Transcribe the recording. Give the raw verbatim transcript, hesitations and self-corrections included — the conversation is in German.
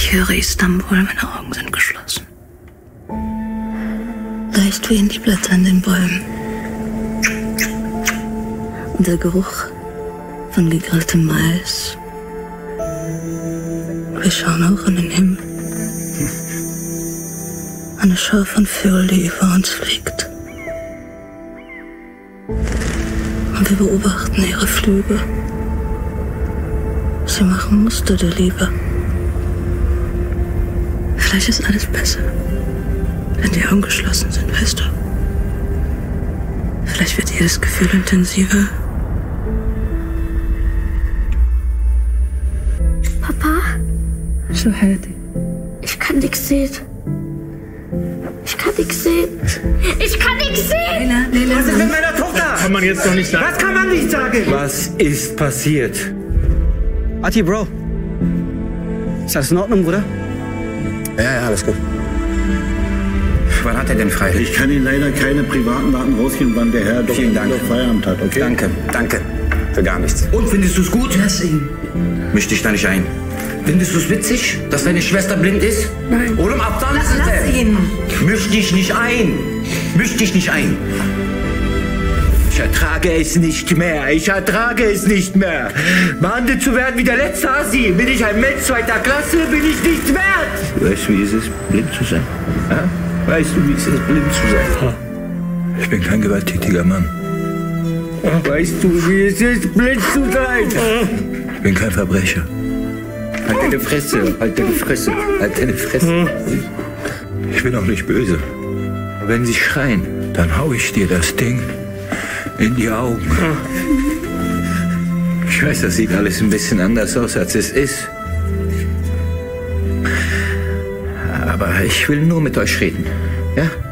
Ich höre Istanbul, meine Augen sind geschlossen. Leicht wehen die Blätter in den Bäumen. Und der Geruch von gegrilltem Mais. Wir schauen auch in den Himmel. Eine Schar von Vögeln, die über uns fliegt. Und wir beobachten ihre Flügel. Sie machen Muster der Liebe. Vielleicht ist alles besser, wenn die Augen geschlossen sind, weißt du? Vielleicht wird jedes Gefühl intensiver. Papa? So, Hedi. Ich kann nichts sehen. Ich kann nichts sehen. Ich kann nichts sehen! Leila, Leila. Was ist mit meiner Tochter? Kann man jetzt doch nicht sagen. Was kann man nicht sagen? Was ist passiert? Ati, Bro. Ist alles in Ordnung, Bruder? Ja, ja, alles gut. Wann hat er denn frei? Ich kann Ihnen leider keine privaten Daten rausgeben, wann der Herr Vielen Dank. Doktor Feierabend hat, okay? Danke, danke. Für gar nichts. Und findest du es gut? Lass ihn. Misch dich da nicht ein. Findest du es witzig, dass deine Schwester blind ist? Nein. Oder im Abstand Lass, lass ihn. Misch dich nicht ein. Misch dich nicht ein. Ich ertrage es nicht mehr. Ich ertrage es nicht mehr. Behandelt zu werden wie der letzte Assi. Bin ich ein Mensch zweiter Klasse, bin ich nicht wert. Weißt du, wie es ist, blind zu sein? Ja? Weißt du, wie es ist, blind zu sein? Ich bin kein gewalttätiger Mann. Weißt du, wie es ist, blind zu sein? Ich bin kein Verbrecher. Halt deine Fresse, halt deine Fresse, halt deine Fresse. Ich bin auch nicht böse. Wenn sie schreien, dann hau ich dir das Ding in die Augen. Ich weiß, das sieht alles ein bisschen anders aus, als es ist. Aber ich will nur mit euch reden. Ja?